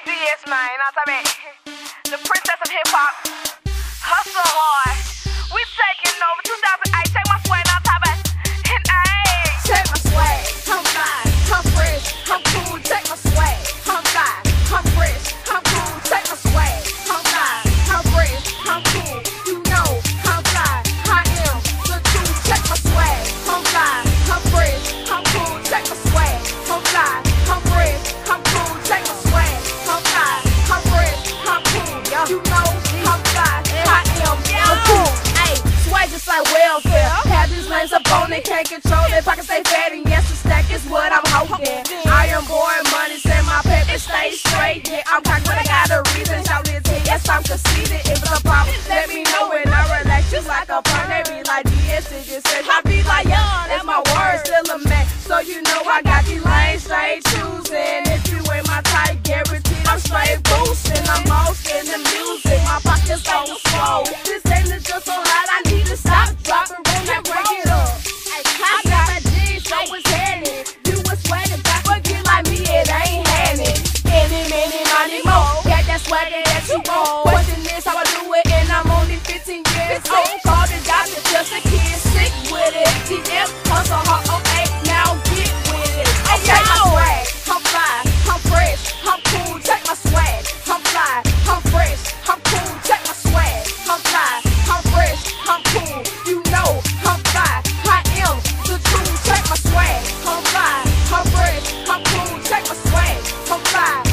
It's DS, man. You know what I mean? The princess of hip hop. Hustle hard. We taking over 2008. Take my swag, now top it. And ayy. Take my swag. I'm fly. I'm fresh. I'm cool. Take my swag. I'm fly. I'm fresh. I'm cool. Take my swag. I'm fly. I'm fresh. I'm cool. You know I'm fly. I am the truth. Take my swag. I'm fly. I'm fresh. I'm cool. Take my swag. I'm fly. I'm fresh. I'm cool. Take my swag. I'm fly. I'm fresh. I'm cool. You know I'm fly. I am the truth. Ayy, swag just like welfare. Have these lanes up on it, can't control it. Pockets stay fat and yes, the stack is what I'm holding. Iron boy, money, send my paper, stay straight. Yeah, I'm cocky, but I got a reason. Shout this here, yes, I'm conceited. If it's a problem, let me know and I relax just like a pun. They be like DS, it just says I be like, yeah, that's my word, still a man. So you know I got these lanes straight choosing. If you ain't my type, guaranteed I'm straight boosting. I'm lost in the music, my pockets on slow. This ain't just so hot, I need to stop, drop and roll and break it up. I got my jeans, so it's headed. You was sweating back, but get like me, it ain't handed. Any, money, more. Got that swagger that you want. Question is how I do it, and I'm only 15 years old. Call the doctor, just a kid, sick with it. TF, hustle hard, okay, now get with it. Okay, my swag, I'm fly, I'm fresh, I'm cool, take my swag. I'm fly, I'm fresh, I'm cool, take my swag. I'm fly, I'm fresh, I'm cool, you know I'm fly. I am the truth, take my swag. I'm fly, I'm fresh, I'm cool, take my swag. I'm fly.